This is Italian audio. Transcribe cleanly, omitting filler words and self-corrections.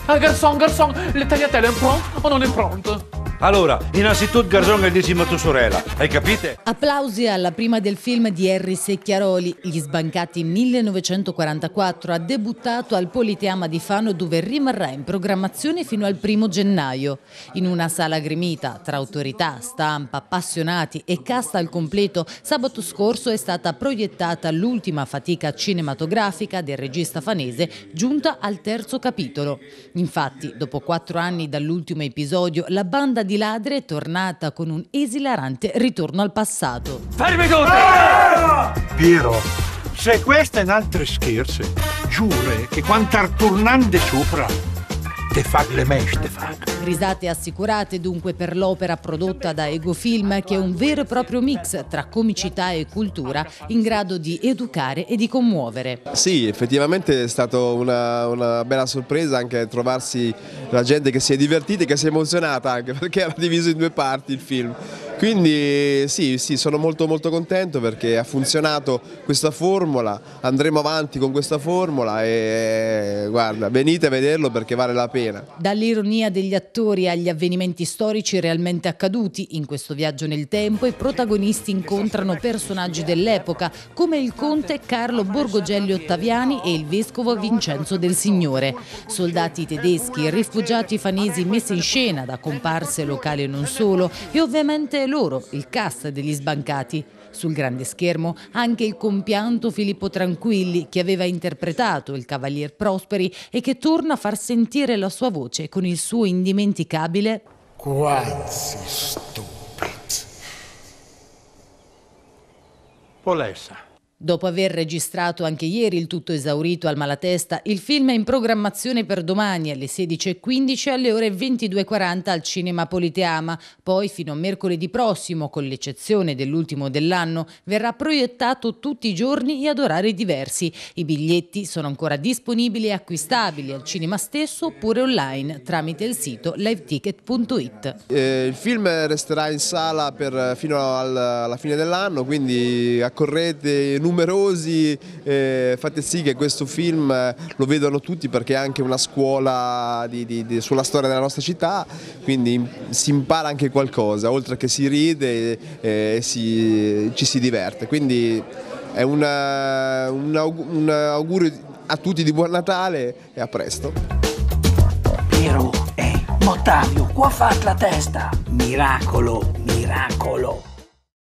Garçon, garçon, le tagliatelle en pronto o non è pronto? Allora, innanzitutto Garzon è dici a tua sorella, hai capite? Applausi alla prima del film di Henry Secchiaroli, Gli Sbancati 1944, ha debuttato al Politeama di Fano dove rimarrà in programmazione fino al 1° gennaio. In una sala gremita tra autorità, stampa, appassionati e cast al completo, sabato scorso è stata proiettata l'ultima fatica cinematografica del regista fanese giunta al 3° capitolo. Infatti, dopo 4 anni dall'ultimo episodio, la banda di ladri è tornata con un esilarante ritorno al passato. Fermi tutti! Piero, se questa è un'altra scherzo, giure che quanto tornando sopra te fa le mesce, te fa. Risate assicurate dunque per l'opera prodotta da Egofilm, che è un vero e proprio mix tra comicità e cultura in grado di educare e di commuovere. Sì, effettivamente è stata una bella sorpresa anche trovarsi la gente che si è divertita e che si è emozionata, anche perché era diviso in 2 parti il film. Quindi sì, sono molto contento perché ha funzionato questa formula, andremo avanti con questa formula e guarda, venite a vederlo perché vale la pena. Dall'ironia degli attori agli avvenimenti storici realmente accaduti, in questo viaggio nel tempo i protagonisti incontrano personaggi dell'epoca come il conte Carlo Borgogelli Ottaviani e il vescovo Vincenzo del Signore. Soldati tedeschi, rifugiati fanesi messi in scena da comparse locali e non solo, e ovviamente loro, il cast degli Sbancati. Sul grande schermo anche il compianto Filippo Tranquilli, che aveva interpretato il Cavalier Prosperi e che torna a far sentire la sua voce con il suo indimenticabile Quanzi stupid. Polessa. Dopo aver registrato anche ieri il tutto esaurito al Malatesta, il film è in programmazione per domani alle 16:15 e alle ore 22:40 al Cinema Politeama. Poi fino a mercoledì prossimo, con l'eccezione dell'ultimo dell'anno, verrà proiettato tutti i giorni e ad orari diversi. I biglietti sono ancora disponibili e acquistabili al cinema stesso oppure online tramite il sito liveticket.it. Il film resterà in sala fino alla fine dell'anno, quindi accorrete numerosi, fate sì che questo film lo vedano tutti perché è anche una scuola sulla storia della nostra città, quindi si impara anche qualcosa, oltre che si ride e ci si diverte, quindi è un augurio a tutti di buon Natale e a presto. Piero, Ottavio, qua fa la testa, miracolo, miracolo.